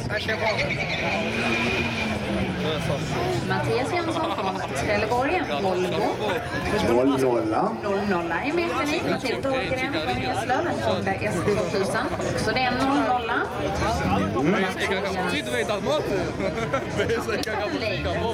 Mattias Jönsson från Trelleborg, Volvo. 0-0 i Mekanisk. Matilda Ågren från Eslöv, en Honda S2000. Så det är 0-0.